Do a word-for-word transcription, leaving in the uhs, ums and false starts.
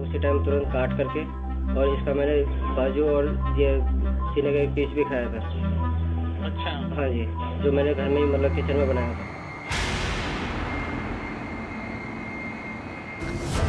उसी टाइम तुरंत काट करके, और इसका मैंने बाजू और ये सीने का एक पीस भी खाया था। अच्छा। हाँ जी, जो मैंने घर में ही मतलब किचन में बनाया था।